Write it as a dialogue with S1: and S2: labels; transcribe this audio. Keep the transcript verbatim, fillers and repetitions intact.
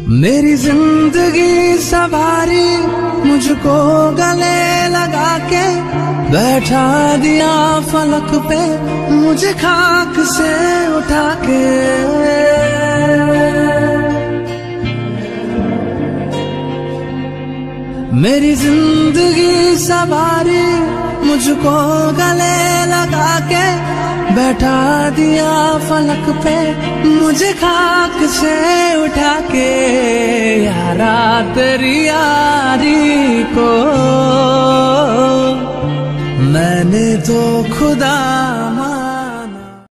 S1: मेरी जिंदगी सवारी मुझको गले लगा के, बैठा दिया फलक पे मुझे खाक से उठा के। मेरी जिंदगी सवारी मुझको गले लगा के, बैठा दिया फलक पे मुझे खाक से उठा के। यारा तेरी यारी को मैंने तो खुदा